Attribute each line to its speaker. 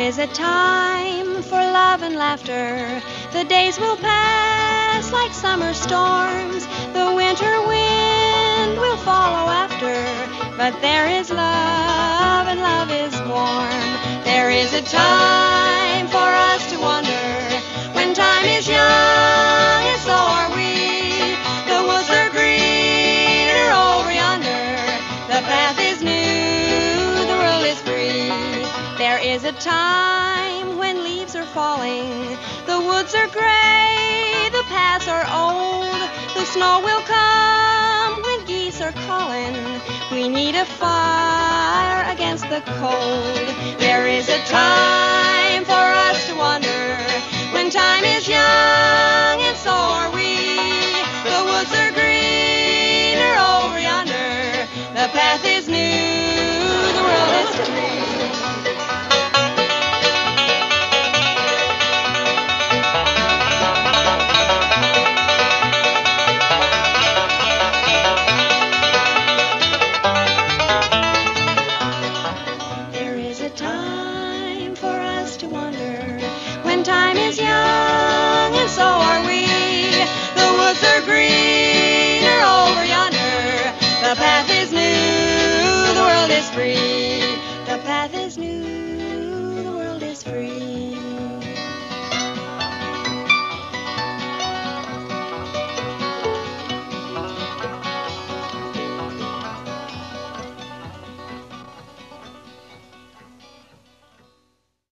Speaker 1: is a time for love and laughter. The days will pass like summer storms. The winter wind will follow after. But there is love and love is warm. There is a time for us to wonder. When time is young and so are we. The woods are greener over yonder. The path is new, the world is free. There is a time when leaves are falling. The woods are gray, the paths are old. The snow will come when geese are calling. We need a fire against the cold. There is a time for us to wonder. When time is young and so are we. The woods are greener over yonder. The path is new, the world is free. Time is young and so are we. The woods are greener over yonder. The path is new, the world is free. The path is new, the world is free.